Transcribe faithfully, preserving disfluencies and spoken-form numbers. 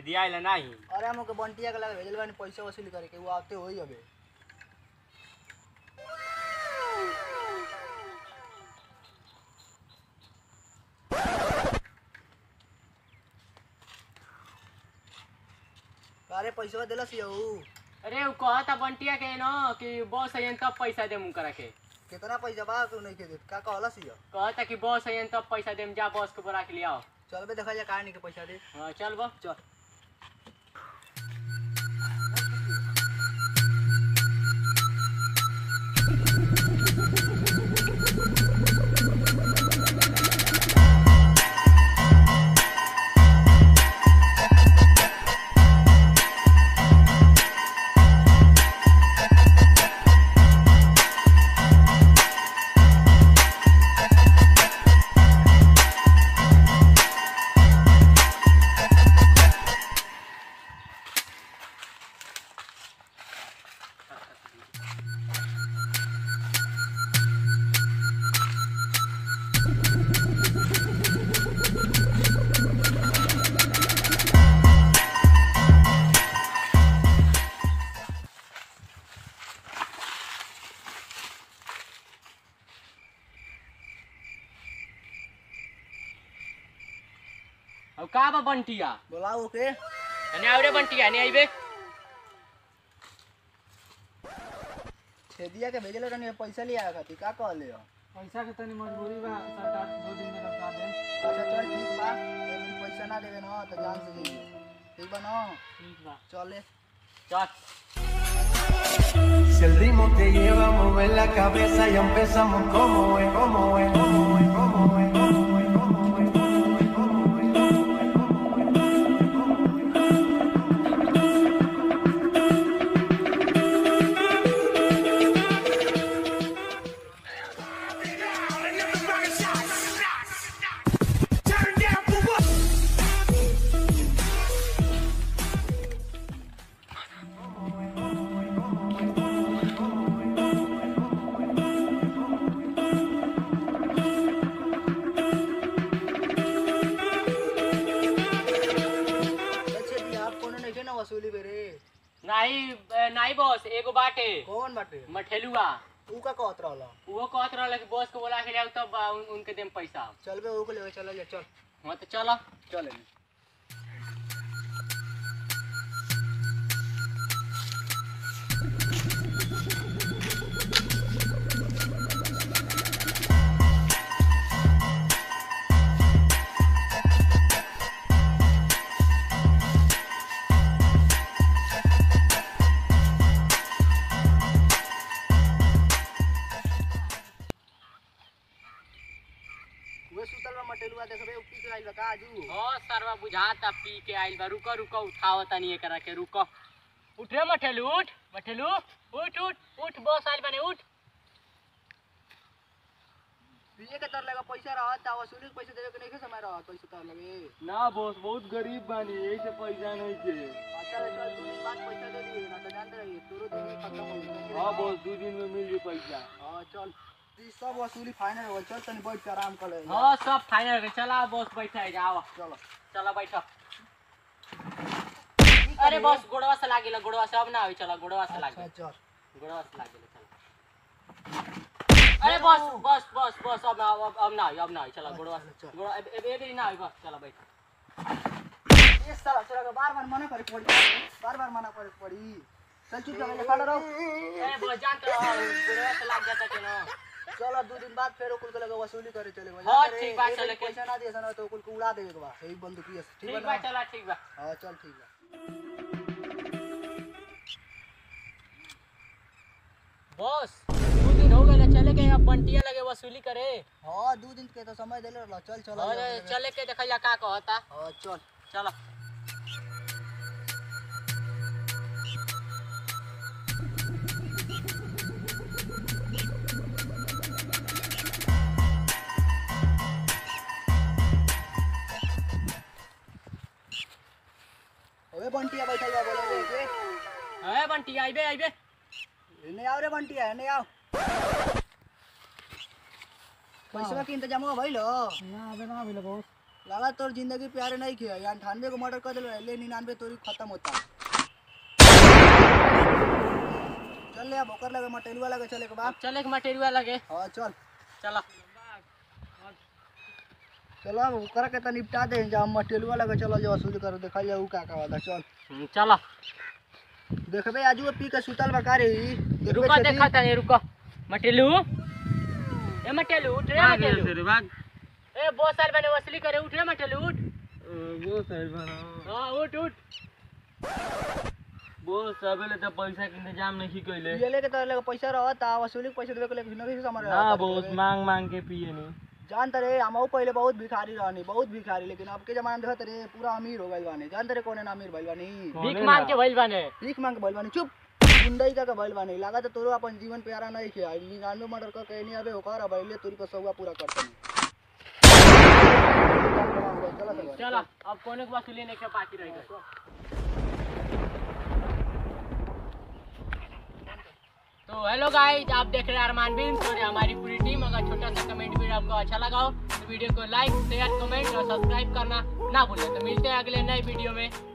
दिया ला नहीं। अरे हमके बंटिया के लगे भेजल बानी पैसा वसूल करे के, वो आते होई अबे। अरे पैसा देलस यौ। अरे वो कहता बंटिया के न कि बॉस अयन तब पैसा दे मुंह करा के। कितना पैसा बा तू नहीं के देत का कहलस यो। कहता कि बॉस अयन तब पैसा देम, जा बॉस को बुला के ले आओ। चल बे देखा जा का नहीं के पैसा दे। हां चल बा चल। अब का बा बंटिया बुलाओ के। अने आवरे बंटिया ने आइबे। छेदिया के भेजले तनी पैसा ले आया खाती का कहले हो। पैसा के तनी मजबूरी बा, सरकार दो दिन में लौटा दे। अच्छा चल ठीक बा, एक पैसा ना देवे ना तो जान से जाइए। ठीक बा ना? ठीक बा चले चल। Si el ritmo te lleva a mover la cabeza y empezamos como es, como es, como es, como es, como es, como es, como es, como es, como es, como es. वसूली बेरे नहीं नहीं boss एगो बाटे। कौन बाटे? मठेलुआ। तू का कहत रहला? वो कहत रहला कि बॉस को बुला के ले आओ तब उन, उनके देम पैसा। चल बे वो को लेके चल जा चल। हां तो चलो चल। मटेलुआ देखबे पी के आइल बा का आजू। हां सरवा बुझाता पी के आइल बा। रुको रुको उठाओ तनी एकरा के रुको। उठ रे मठेलू उठ। मठेलू उठ उठ उठ बॉस आइल बने उठ। पिए के तर लगा पैसा रहत ता वसूली के पैसा देवे के नहीं के समय रहत पैसा तर लगे ना बॉस, बहुत गरीब बानी यही से पैसा नहीं के। अच्छा चल तू दिन बाद पैसा दे दी ना तो जानते रही तोरो दिन खत्म हो गई। हां बॉस, दो दिन में मिल जाई पैसा। हां चल ई सब वसूली फाइनल हो चल तनी बैठ के आराम कर ले। हां सब फाइनल है। चला बॉस बैठा है जाओ। चलो चला बैठो। अरे बॉस गोड़वा से लागिला, गोड़वा से अब ना आवी। चला गोड़वा से लागिला। अच्छा चल गोड़वा से लागिला चला। अरे बॉस बॉस बॉस बॉस अब ना अब अब ना अब ना चला गोड़वा से गोड़ा ए ए भी ना आवी बस। चला बैठ। ये साला चला के बार-बार मना करे पड़ी, बार-बार मना करे पड़ी। चल चुप रह खड़ा रहो। ए बॉस जानते हो गोड़वा से लाग जाता है ना। चलो दो दिन बाद फिर ओकुल के लगे वसूली करे चले गए। हां ठीक बा चले के पैसा ना दिए सन तो ओकुल को उड़ा देवे के बा। यही बंदूक ये ठीक ठीक बा चला ठीक बा। हां चल ठीक बा। बॉस दो दिन हो गए चले गए, अब बंटिया लगे वसूली करे। हां दो दिन के तो समय देले रहला। चल चल अरे चले के देखा का कहता। हां चल चलो ओए बंटिया बैठा जा बोले रे के। ए बंटिया आइबे आइबे। एने आओ रे बंटिया एने आओ। पैसा के इंतजाम हो भइलो? ना अबे ना भेल बॉस। लगा तोर जिंदगी प्यारे नहीं किया यार अठानवे को मर्डर कर दिल ले निन्यानवे तोरी खत्म होता। चल ले अब ओकर लगे मटेरियल लगे चले के बाद चल एक मटेरियल लगे। हाँ चल चला चलो अब ओकरा के त निपटा दे जा मटेरियल लगे चलो जो वसूल कर देखा जाऊ का का वादा चल चला देखबे आजू पी के सुतल बका रे रुका देखा तने रुका मटेलू ए मटेलू उठ रे मटेलू रे भाग ए बहुत साल मैंने वसूली करे उठ रे मटेलू उठ वो सही बना हां उठ उठ वो सबले तो पैसा के इंतजाम नहीं कइले ये लेके त लेके पैसा रहता वसूली के पैसा देवे के लेके नहीं समझ रहा हां बहुत मांग मांग के पिए नहीं जानते रे हम पहले बहुत भिखारी रहनी बहुत भिखारी लेकिन अब के जमाना देखत रे पूरा अमीर हो गइल बानी जानते रे कोने ना अमीर भइल बानी भीख मांग के भइल बाने भीख मांग के भइल बानी चुप जिंदगी का के भइल बानी लागत तोरो अपन जीवन प्यारा नहीं के निन्यानवे मर्डर कर के नहीं अबे ओकर भइले तोरी को सौगा पूरा करते चला अब कोने के वसूली नहीं के बाकी रह गए। तो हेलो गाइस आप देख रहे हैं अरमान बिल्म्स और हमारी पूरी टीम। अगर छोटा सा कमेंट वीडियो आपको अच्छा लगा हो तो वीडियो को लाइक शेयर कमेंट और सब्सक्राइब करना ना भूलें। तो मिलते हैं अगले नए वीडियो में।